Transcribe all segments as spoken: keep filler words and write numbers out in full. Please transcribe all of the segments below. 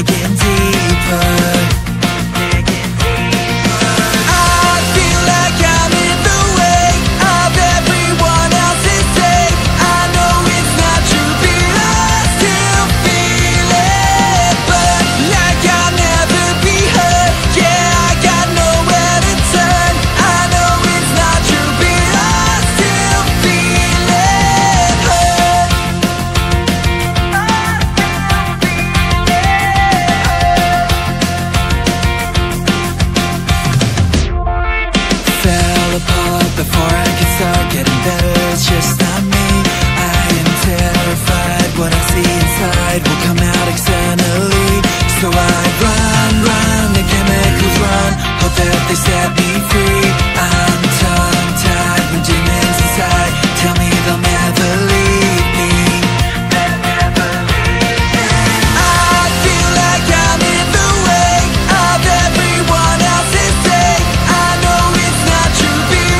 digging deeper. Before I can start getting better, it's just not me. I am terrified, what I see inside will come out externally. So I run, run, the chemicals run, hope that they set me free. I'm tongue-tied when demons inside tell me they'll never leave me. They'll never leave me. I feel like I'm in the way of everyone else's day. I know it's not true,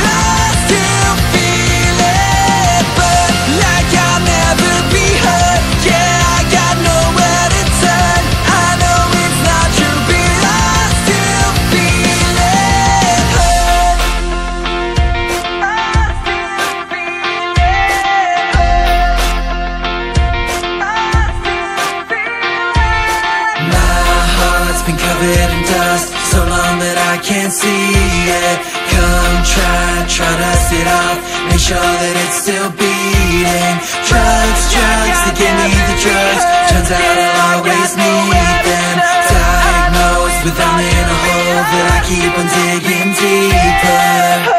been covered in dust so long that I can't see it. Come try, try to dust it off, make sure that it's still beating. Drugs, drugs, they give me the drugs, turns out I'll always need them. Diagnosed with I'm in a hole that I keep on digging deeper.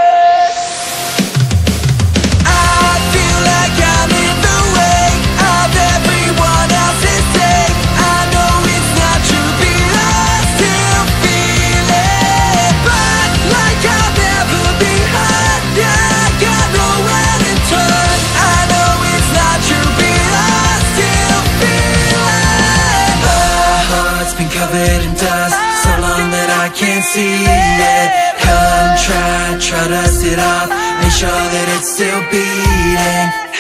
Covered in dust so long that I can't see it. Come try, try to dust it off, make sure that it's still beating.